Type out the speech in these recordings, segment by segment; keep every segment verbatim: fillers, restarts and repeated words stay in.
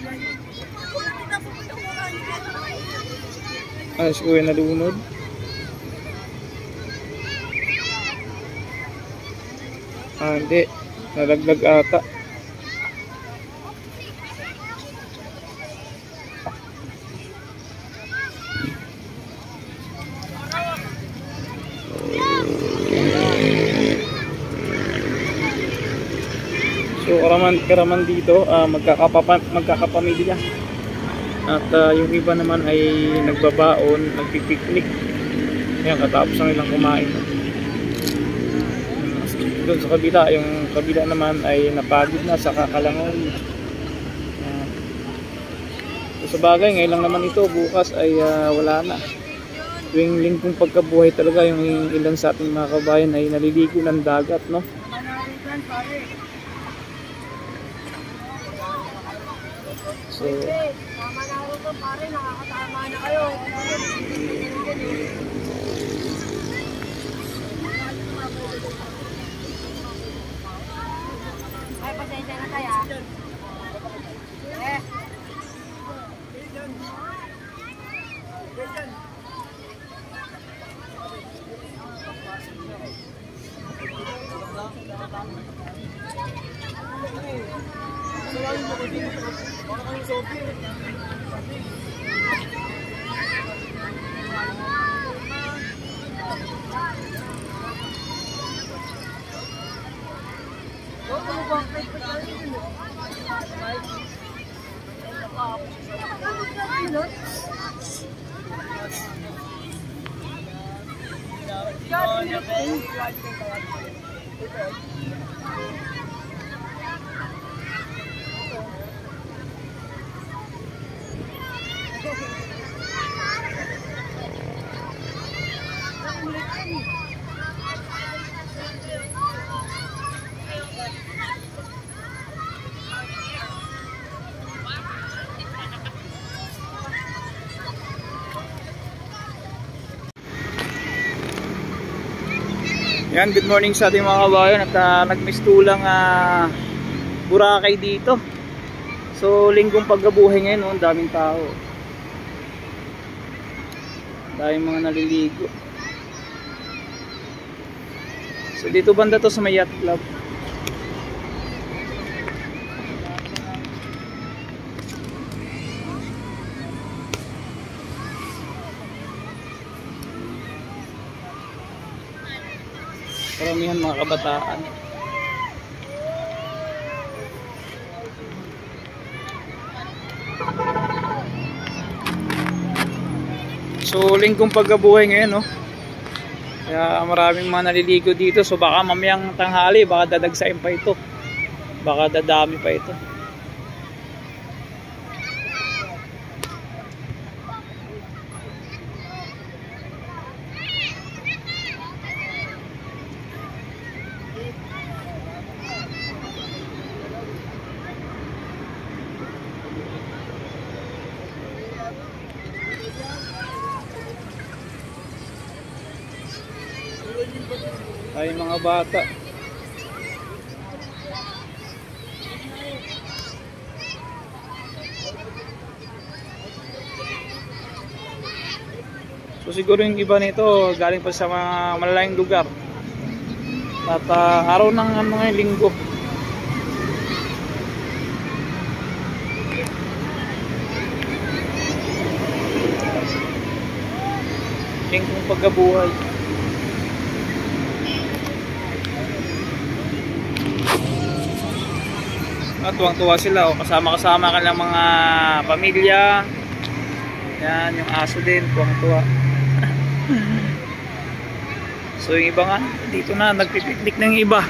Ano si kuya nalunod? Ah, hindi. Nalaglag ata. So karaman, karaman dito uh, magkakapapa, magkakapamilya. At uh, yung iba naman ay nagbabaon, nagpipiknik. Ayan, katapos ang ilang kumain. Doon sa kabila, yung kabila naman ay napagod na sa kakalangon. Ayan. So, sa bagay, ngayon lang naman ito, bukas ay uh, wala na. Tuwing lingkong pagkabuhay talaga, yung ilan sa ating mga kabayan ay naliligo ng dagat, no? So, tama na ako to pare, nakakatama na kayo. Ay, pasensya na kaya. Eh. Yan, good morning sa ating mga kabayan at uh, nagmistulang uh, Boracay dito. So linggong pagkabuhay ngayon, oh, daming tao. Daming mga naliligo. So dito banda to sa may yacht club. Karamihan mga kabataan. So linggong pagkabuhay ngayon, no? Kaya maraming mga naliligo dito. So baka mamayang tanghali, baka dadagsain pa ito. Baka dadami pa ito. Ay mga bata. So siguro yung iba nito galing pa sa mga malalayong lugar. At uh, araw ng mga linggo. Linggong pagkabuhay. At tuwang-tuwa sila, o kasama-kasama ka lang mga pamilya. Yan, yung aso din, tuwang-tuwa. So yung iba nga, dito na, nagpipiknik ng iba.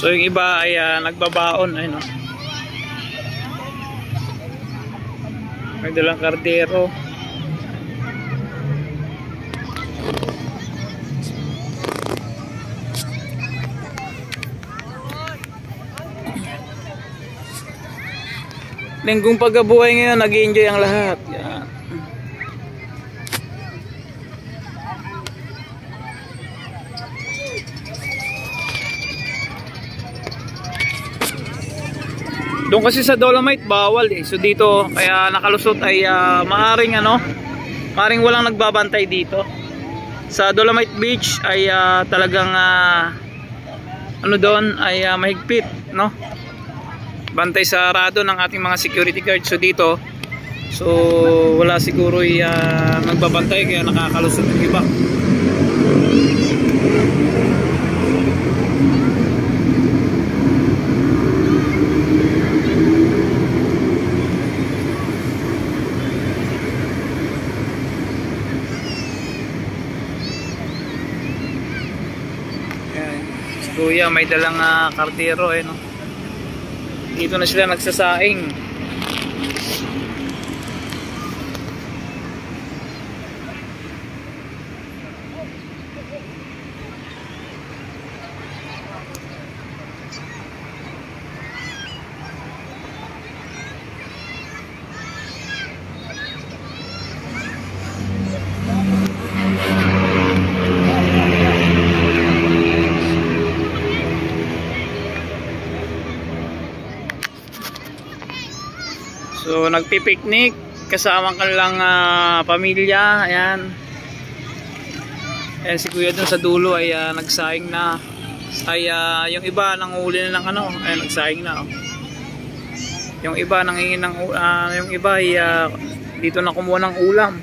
So yung iba ay uh, nagbabaon, ayun oh. May dalang kardero. Linggong pagkabuhay ngayon, nag-i-enjoy ang lahat. Yan. Doon kasi sa Dolomite bawal eh. So dito kaya nakalusot ay uh, maaring ano, maaring walang nagbabantay dito. Sa Dolomite Beach ay uh, talagang uh, ano doon ay uh, mahigpit, no? Bantay sarado ng ating mga security guard. So dito, so wala siguro ay uh, nagbabantay kaya nakakalusot yung iba. Kuya may dalang uh, kardero eh, no? Dito na sila nagsasaing. So nagpi-picnic kasama kanilang uh, pamilya. Ayan. Ayan si kuya dun sa dulo ay uh, nagsaing na. Ay uh, yung iba nanguhuli na ng ano, ay nagsaing na. Oh. Yung iba nangingin ng uh, yung iba ay uh, dito na kumuha ng ulam.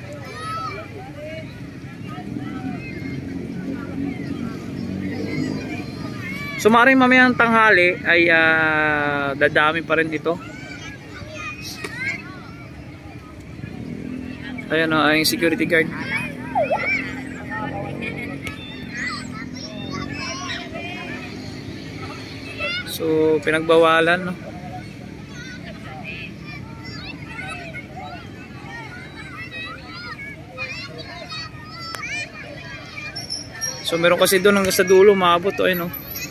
So maaaring mamayang tanghali ay uh, dadami pa rin dito. Ayan o, ay security guard. So, pinagbawalan, no? So, meron kasi doon hanggang sa dulo, maabot o, ayun o.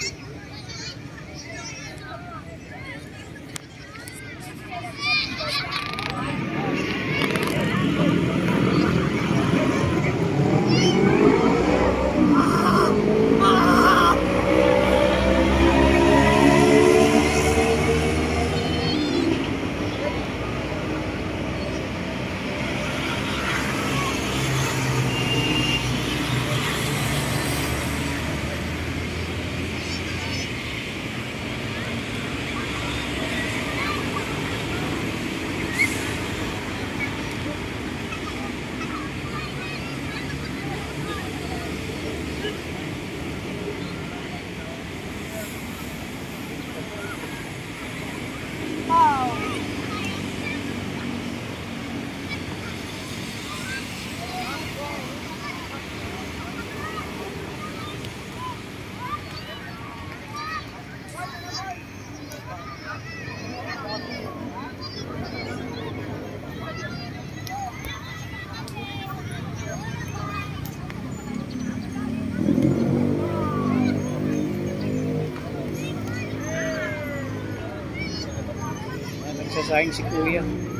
Nagsasaing si kuya.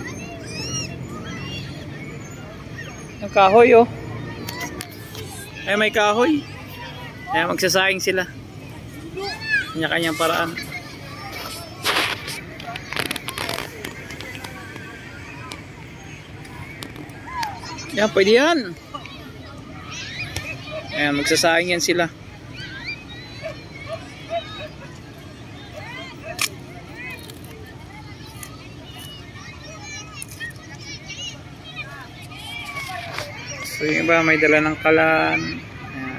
Ang kahoy oh. Ay may kahoy. Ay magsasaing sila. Kanya-kanyang paraan. Yan, pwede yan. Ayan, magsasaing yan sila. So yung iba may dala ng kalan. Ayan.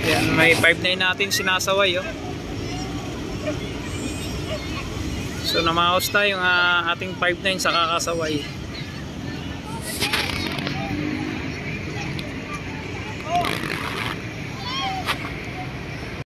Yan, may five nine natin sinasaway, oh. So namaos na yung uh, ating five nine sa kakasaway.